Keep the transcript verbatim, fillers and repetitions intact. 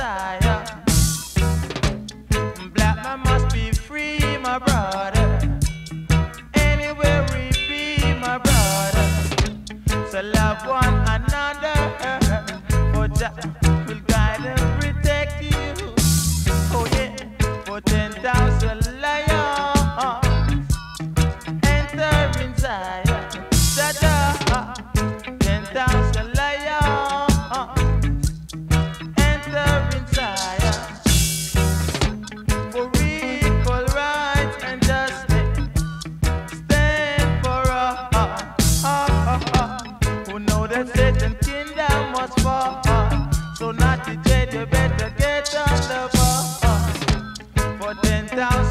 Messiah. Black man must be free, my brother. Anywhere we be, my brother. So love one another. For Jah will guide and protect you. Oh yeah, for ten thousand lions enter in Zion. Jah, ten thousand lions enter in Zion. For equal rights and justice, stand for us. Who know that Satan's kingdom must fall. So not to judge, you better get on the ball. For ten thousand